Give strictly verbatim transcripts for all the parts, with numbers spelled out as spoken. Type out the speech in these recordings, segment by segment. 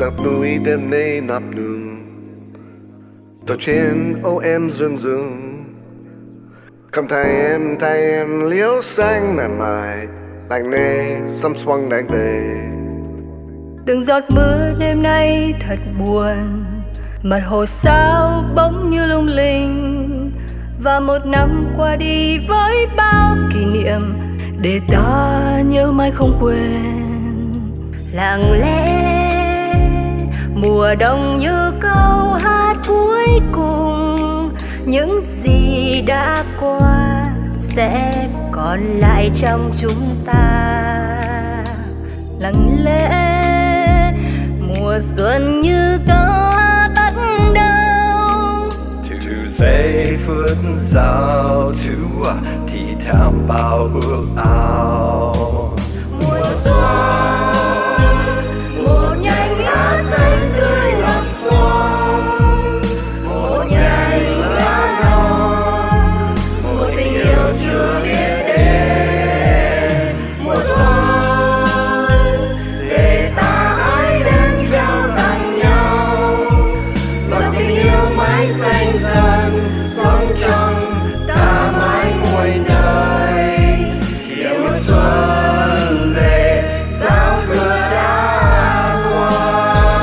giặc núi đêm nay nắp nương, tàu trên ô em dương dương. Cầm thay em thay em liễu xanh mềm mại, lạnh nê xăm xoăng đánh tề. Từng giọt mưa đêm nay thật buồn, mặt hồ sao bỗng như lung linh. Và một năm qua đi với bao kỷ niệm, để ta nhớ mãi không quên. Lặng lẽ mùa đông như câu hát cuối cùng, những gì đã qua sẽ còn lại trong chúng ta. Lặng lẽ mùa xuân như câu hát bắt đầu, từ giây phút giao thu thì thảm bao ước ao. mùa xuân một nhành lá xanh tươi ngập xuân, một nhành lá non, một tình yêu chưa biết tên. Mùa xuân để ta hãy đến trao tặng nhau một tình yêu mãi xanh dần, sống trong ta mãi muôn đời. Khi mùa xuân về, giao thừa đã qua.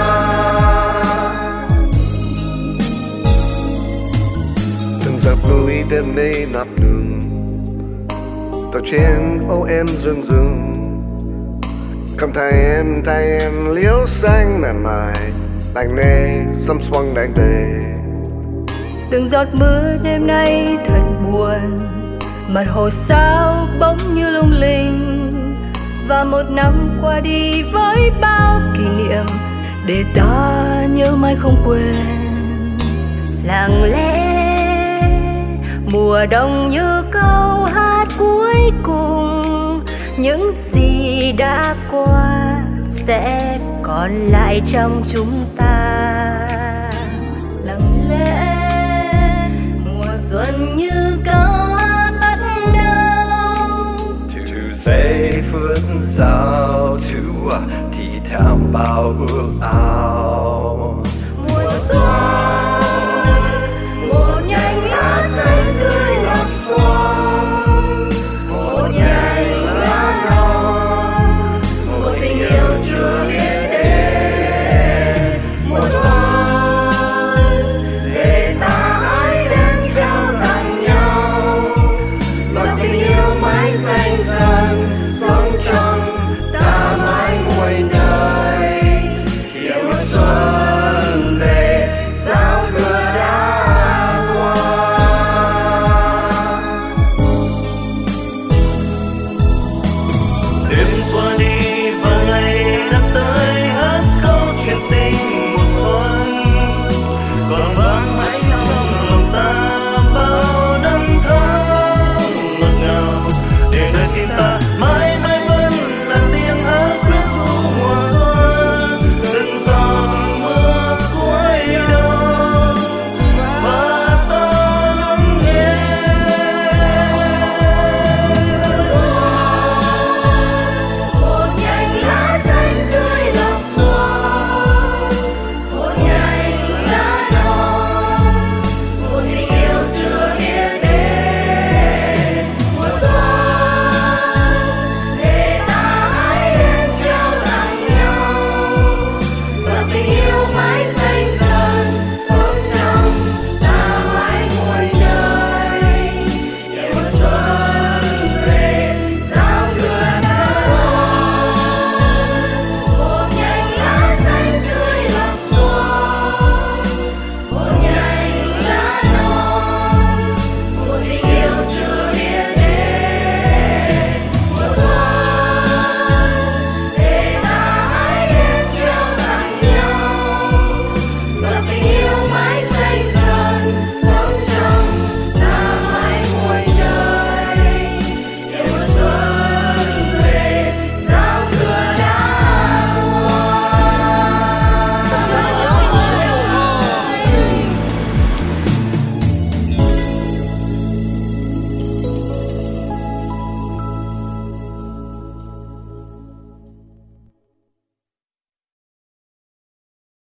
Từng giặc núi đêm nay nắp nương, tàu trên ô em dương dương. Cầm thay em thay em liễu xanh mềm mại, lạnh nê xăm xoăng đánh tề. Từng giọt mưa đêm nay thật buồn, mặt hồ sao bỗng như lung linh. Và một năm qua đi với bao kỷ niệm, để ta nhớ mãi không quên. Lặng lẽ mùa đông như câu hát cuối cùng, những gì đã qua sẽ còn lại trong chúng ta. Lặng lẽ mùa xuân như câu hát bắt đầu, từ giây phút giao thu thì thảm bao ước ao.